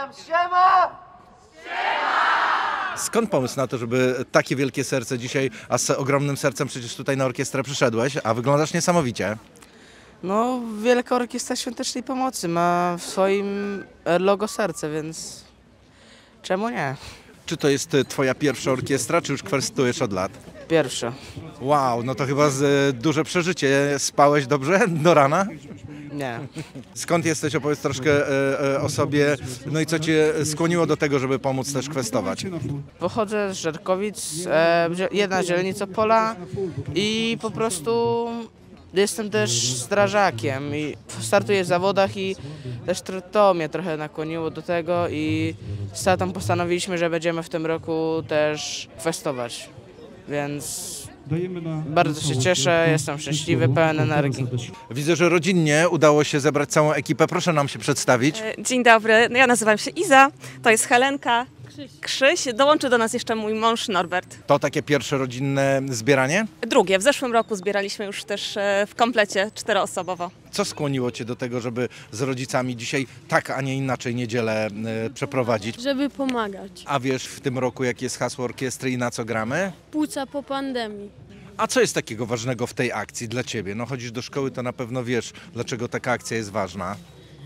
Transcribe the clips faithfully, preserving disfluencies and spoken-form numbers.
nam siema! Skąd pomysł na to, żeby takie wielkie serce dzisiaj, a z ogromnym sercem przecież tutaj na orkiestrę przyszedłeś, a wyglądasz niesamowicie? No, Wielka Orkiestra Świątecznej Pomocy ma w swoim logo serce, więc czemu nie? Czy to jest twoja pierwsza orkiestra, czy już kwestujesz od lat? Pierwsze. Wow, no to chyba z, duże przeżycie. Spałeś dobrze do rana? Nie. Skąd jesteś? Opowiedz troszkę e, e, o sobie. No i co cię skłoniło do tego, żeby pomóc też kwestować? Pochodzę z Żarkowic, e, jedna źrenica pola i po prostu jestem też strażakiem i startuję w zawodach i też to mnie trochę nakłoniło do tego i z tatą postanowiliśmy, że będziemy w tym roku też kwestować, więc bardzo się cieszę, jestem szczęśliwy, pełen energii. Widzę, że rodzinnie udało się zebrać całą ekipę. Proszę nam się przedstawić. Dzień dobry, no ja nazywam się Iza, to jest Helenka, Krzyś, dołączy do nas jeszcze mój mąż Norbert. To takie pierwsze rodzinne zbieranie? Drugie, w zeszłym roku zbieraliśmy już też w komplecie czteroosobowo. Co skłoniło cię do tego, żeby z rodzicami dzisiaj tak, a nie inaczej niedzielę e, przeprowadzić? Żeby pomagać. A wiesz w tym roku, jakie jest hasło orkiestry i na co gramy? Płuca po pandemii. A co jest takiego ważnego w tej akcji dla ciebie? No chodzisz do szkoły, to na pewno wiesz, dlaczego taka akcja jest ważna.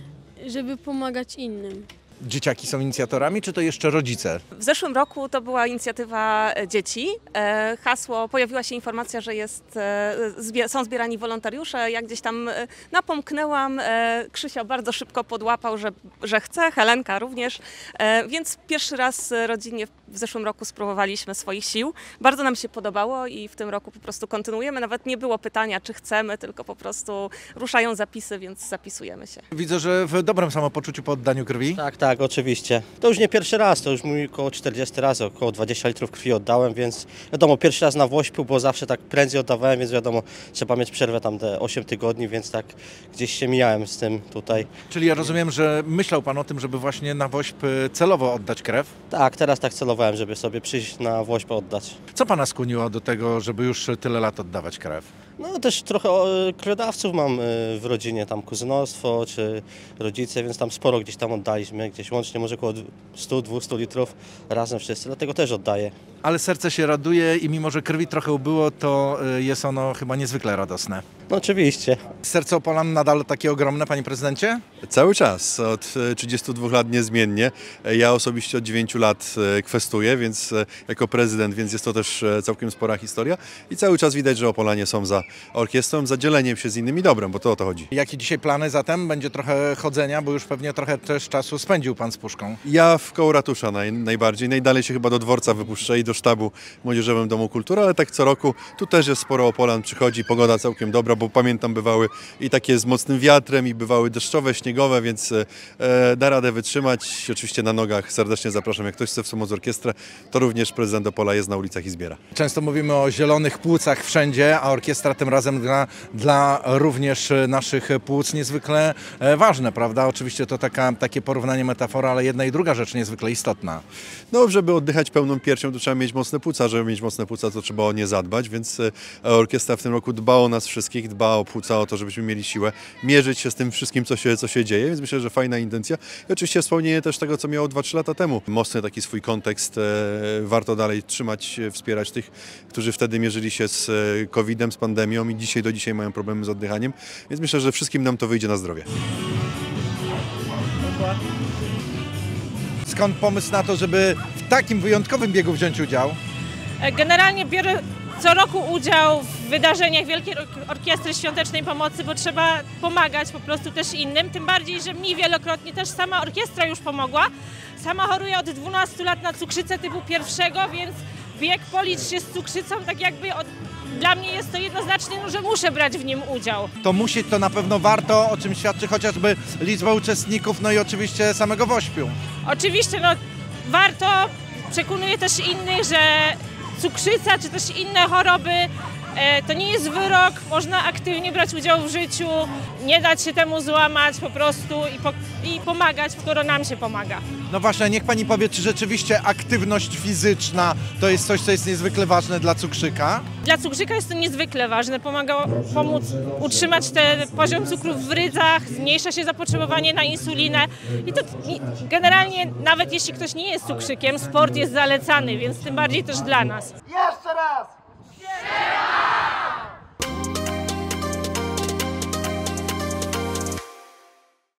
Żeby pomagać innym. Dzieciaki są inicjatorami, czy to jeszcze rodzice? W zeszłym roku to była inicjatywa dzieci. E, hasło, pojawiła się informacja, że jest, e, zbie, są zbierani wolontariusze. Ja gdzieś tam e, napomknęłam. E, Krzysio bardzo szybko podłapał, że, że chce, Helenka również. E, więc pierwszy raz rodzinnie w zeszłym roku spróbowaliśmy swoich sił. Bardzo nam się podobało i w tym roku po prostu kontynuujemy. Nawet nie było pytania, czy chcemy, tylko po prostu ruszają zapisy, więc zapisujemy się. Widzę, że w dobrym samopoczuciu po oddaniu krwi. Tak, tak, oczywiście. To już nie pierwszy raz, to już mój około czterdzieści razy, około dwadzieścia litrów krwi oddałem, więc wiadomo, pierwszy raz na Włośpiu, bo zawsze tak prędzej oddawałem, więc wiadomo, trzeba mieć przerwę tam te osiem tygodni, więc tak gdzieś się mijałem z tym tutaj. Czyli ja rozumiem, że myślał pan o tym, żeby właśnie na Wośp celowo oddać krew? Tak, teraz tak celowałem, żeby sobie przyjść na Włośpę oddać. Co pana skłoniło do tego, żeby już tyle lat oddawać krew? No też trochę krwiodawców mam w rodzinie, tam kuzynostwo czy rodzice, więc tam sporo gdzieś tam oddaliśmy, gdzieś łącznie może około sto do dwustu litrów razem wszyscy, dlatego też oddaję. Ale serce się raduje i mimo, że krwi trochę ubyło, to jest ono chyba niezwykle radosne. No oczywiście. Serce Opolan nadal takie ogromne, panie prezydencie? Cały czas, od trzydziestu dwóch lat niezmiennie. Ja osobiście od dziewięciu lat kwestuję, więc jako prezydent, więc jest to też całkiem spora historia. I cały czas widać, że Opolanie są za orkiestrą, za dzieleniem się z innymi dobrem, bo to o to chodzi. Jakie dzisiaj plany zatem? Będzie trochę chodzenia, bo już pewnie trochę też czasu spędził pan z puszką. Ja w koło ratusza naj, najbardziej, najdalej się chyba do dworca wypuszczę i do sztabu w Młodzieżowym Domu Kultury, ale tak co roku tu też jest sporo Opolan, przychodzi, pogoda całkiem dobra, bo pamiętam bywały i takie z mocnym wiatrem i bywały deszczowe, śniegowe, więc e, da radę wytrzymać. Oczywiście na nogach serdecznie zapraszam, jak ktoś chce wspomóc orkiestrę, to również prezydent Opola jest na ulicach i zbiera. Często mówimy o zielonych płucach wszędzie, a orkiestra tym razem dla, dla również naszych płuc niezwykle ważne, prawda? Oczywiście to taka, takie porównanie, metafora, ale jedna i druga rzecz niezwykle istotna. No, żeby oddychać pełną piersią, to trzeba mieć mocne płuca, żeby mieć mocne płuca, to trzeba o nie zadbać, więc orkiestra w tym roku dba o nas wszystkich, dba o płuca, o to, żebyśmy mieli siłę mierzyć się z tym wszystkim, co się, co się dzieje, więc myślę, że fajna intencja. I oczywiście wspomnienie też tego, co miało dwa trzy lata temu. Mocny taki swój kontekst, e, warto dalej trzymać, wspierać tych, którzy wtedy mierzyli się z kowidem, z pandemią i dzisiaj do dzisiaj mają problemy z oddychaniem, więc myślę, że wszystkim nam to wyjdzie na zdrowie. Skąd pomysł na to, żeby w takim wyjątkowym biegu wziąć udział? Generalnie biorę co roku udział w wydarzeniach Wielkiej Orkiestry Świątecznej Pomocy, bo trzeba pomagać po prostu też innym, tym bardziej, że mi wielokrotnie też sama orkiestra już pomogła. Sama choruję od dwunastu lat na cukrzycę typu pierwszego, więc bieg Policz się z cukrzycą tak jakby od... Dla mnie jest to jednoznacznie, no, że muszę brać w nim udział. To musi, to na pewno warto, o czym świadczy chociażby liczba uczestników, no i oczywiście samego Wośpiu. Oczywiście, no warto, przekonuję też innych, że cukrzyca czy też inne choroby E, To nie jest wyrok, można aktywnie brać udział w życiu, nie dać się temu złamać po prostu i, po, i pomagać, skoro nam się pomaga. No właśnie, niech pani powie, czy rzeczywiście aktywność fizyczna to jest coś, co jest niezwykle ważne dla cukrzyka? Dla cukrzyka jest to niezwykle ważne, pomaga pomóc utrzymać ten poziom cukrów w rydzach, zmniejsza się zapotrzebowanie na insulinę i to i generalnie nawet jeśli ktoś nie jest cukrzykiem, sport jest zalecany, więc tym bardziej też dla nas. Jeszcze raz!